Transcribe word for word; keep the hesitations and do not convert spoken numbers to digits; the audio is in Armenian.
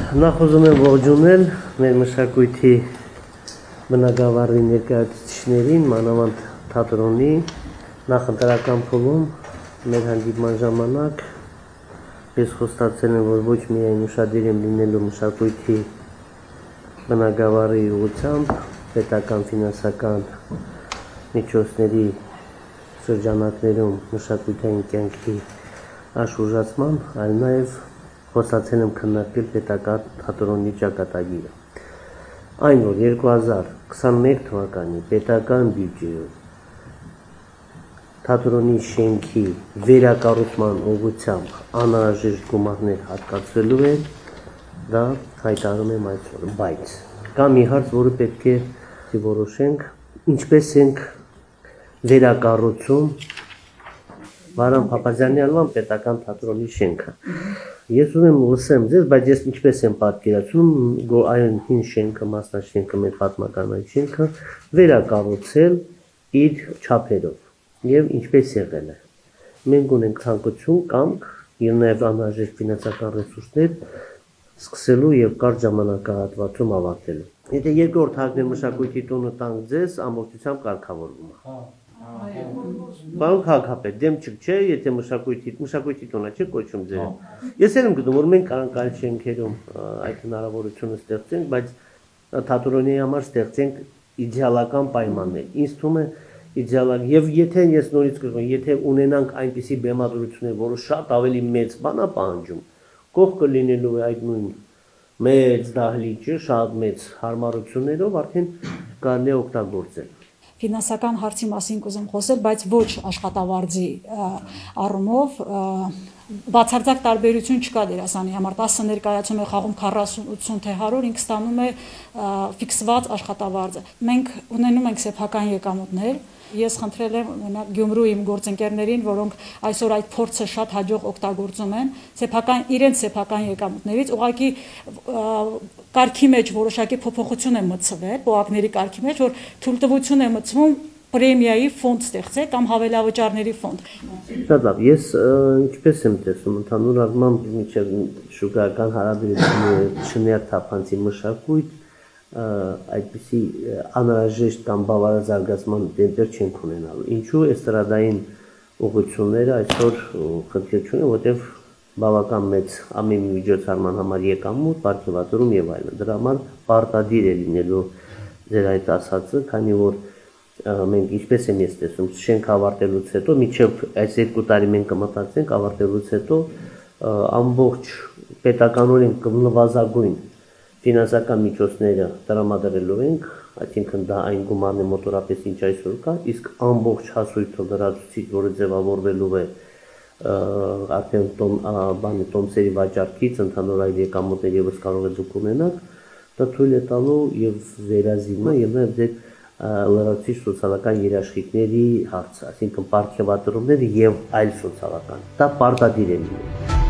Նախ ուզում եմ ողջունել մեր մշակույթի բնագավառի ներկայացուցիչներին, մանավանդ թատրոնի նախընտրական փուլում մեր հանդիպման ժամանակ ես խոստացել եմ, որ ոչ միայն ուշադիր եմ լինելու մշակույթի բնագավառի ուղղությամբ, պետական ֆինանսական միջոցների շրջանակներում մշակութային կյանքի աշխուժացման, այլ նաև խոստացել եմ քննարկել պետական թատրոնի ճակատագիրը։ Այն, որ երկու հազար քսաներեք թվականի պետական բյուջեով թատրոնի շենքի վերակառուցման ուղղությամբ անհրաժեշտ գումարներ հատկացվելու են, դա հայտարարում եմ այսօր, բայց կա մի հարց, որը պետք է որոշենք, ինչպես ենք վերակառուցում Վարան Փափազյանի անվան պետական թատրոնի շենքը։ Ես ուզում եմ լսեմ ձեզ, բայց ես ինչպես եմ պատկերացնում այն հին շենքը, մասնաշենքը, մեր պատմական այդ շենքը վերակառուցել իր չափերով եւ ինչպես եղել է։ Մենք ունենք ցանկություն, կամք եւ նաեւ անհրաժեշտ ֆինանսական ռեսուրսներ սկսելու եւ կարճ ժամանակահատվածում ավարտելու։ Եթե երկրորդ հարկներ մշակույթի տունը տանք ձեզ, ամբողջությամբ կարգավորվում է։ Պարոն քաղաքապետ, դեմ չք չէ, եթե մշակույթի մշակույթի տոնը չէ կոչում ձերը։ Ես էլ եմ գտնում, որ մենք կարող ենք շենքերում այդ հնարավորությունը ստեղծենք, բայց թատրոնի համար ստեղծենք իդեալական պայմաններ։ Ինձ թվում է իդեալական, եւ եթե ես նորից կգամ, եթե ունենանք այնպիսի բեմադրություններ, որը շատ ավելի մեծ բան է պահանջում, կողքը լինելու է այդ նույն մեծ դահլիճը, շատ մեծ հարմարություններով արդեն կարելի է օգտագործել։ Ֆինանսական հարցի մասին կուզեմ խոսել, բայց ոչ աշխատավարձի առումով բացարձակ տարբերություն չկա դերասանի համար, տասը ներկայացում է խաղում քառասուն ութսուն թե հարյուր, ինքը ստանում է ֆիքսված աշխատավարձը։ Մենք ունենում ենք սեփական եկամուտներ, ես խնդրել եմ օրինակ Գյումրու իմ գործընկերներին, որոնք այսօր այդ փորձը շատ հաջող օգտագործում են, սեփական իրենց սեփական եկամուտներից, ուղղակի կարգի մեջ որոշակի փոփոխություն է մտցվել, պոակների կարգի մեջ, որ թույլտվություն է մտցվում պրեմիայի ֆոնդ ստեղծել կամ հավելավճարների ֆոնդ։ Շատ լավ, ես ինչպես եմ տեսնում, ընդհանուր առմամբ միջև շուկայական հարաբերությունները շներթափանցի մշակույթ այդպիսի անհրաժեշտ կամ բավարար զարգացման դեմպեր չենք ունենալու։ Ինչու էստրադային ուղղությունները այսօր խնդիր չունեն, որտեղ բավական մեծ ամեն մի միջոցառման համար եկամուտ, պարգևատրում եւ այլն։ Դրա համար պարտադիր է լինելու ձեր այդ ասածը, քանի որ մենք ինչպես եմ ես տեսնում, շենք ավարտելուց հետո, մինչև այս երկու տարի մենք կմտածենք ավարտելուց հետո ամբողջ պետականորեն կնվազագույն ֆինանսական միջոցները տրամադրելու ենք, այսինքն դա այն գումարն է մոտորապես ինչ այսօր կա, իսկ ամբողջ հասույթը լրացուցիչ, որը ձևավորվելու է արդեն բանի տոմսերի վաճառքից, ընդհանուր այլ եկամուտներ եւս կարող է դուք ունենաք, դա թույլ է տալու եւ վերազինը եւ նաեւ ձեր լրացուցիչ սոցիալական երաշխիքների հարցը, այսինքն պարգևատրումներ եւ այլ սոցիալական, դա պարտադիր է լինելու։